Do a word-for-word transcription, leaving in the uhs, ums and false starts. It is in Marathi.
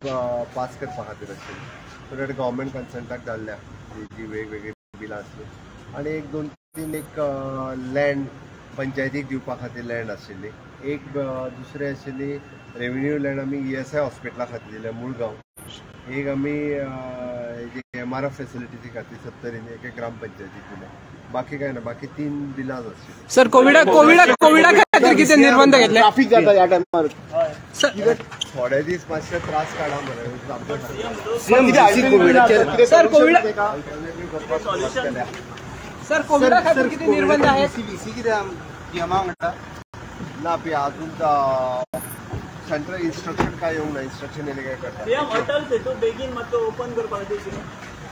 पास करपा खातीर आशिल्ली. सो दॅट गव्हर्मेंट कन्सल्टाक धाडल्या जी वेगवेगळी बिलां आसली आनी एक दोन तीन एक लँड पंचायतीक दिवपा खातीर लँड आशिल्ली. एक दुसरी आशिल्ली रेव्हेन्यू लँड आमी ई एस आय हॉस्पिटला खातीर दिल्या मुळगांव. एक आमी एम आर एफ फेसिलिटी खातीर सत्तरीन एक एक ग्रामपंचायतीक दिल्या. बाकी काय ना, बाकी तीन बिलाज आशिल्ली. सर कोविडा कोविडा कोविडा खातीर कितें निर्बंध घेतले? ट्राफिक जाता ह्या टायमार. थोडे दीस मातशे त्रास काडा मरे. सर कोविडा सर कोविडा खातीर कितें निर्बंध आहेत? सीबीसी कितें नियमा म्हणटा ना पी अजून सेंट्रल इन्स्ट्रक्शन काय येवंक ना. इन्स्ट्रक्शन येयले काय करता हॉटेल बेगीन मातसो ओपन करपाक